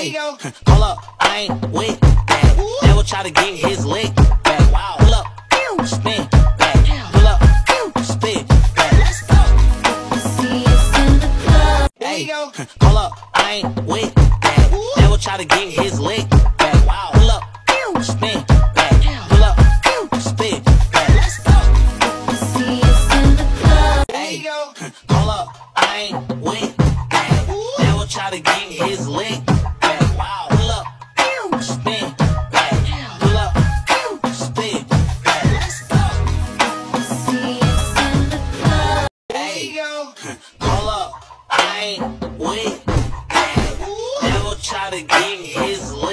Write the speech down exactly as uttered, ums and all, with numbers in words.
Hey, hold up, I ain't with that. Never try to get his lick back. Wow, pull up, spin back. Pull up, spin back. Let's go. See us in the club. Hey, hold up, I ain't with that. Never try to get his lick back. Wow, pull up, spin back. Pull up, spin back. Let's go. See us in the club. Hey, hold up, I ain't with that. Never try to get his lick back. Wow, pull up, spin back. Pull up, spin back. Let's go. See us in the club. Hey, hold up, I ain't with that. Never try to get his lick.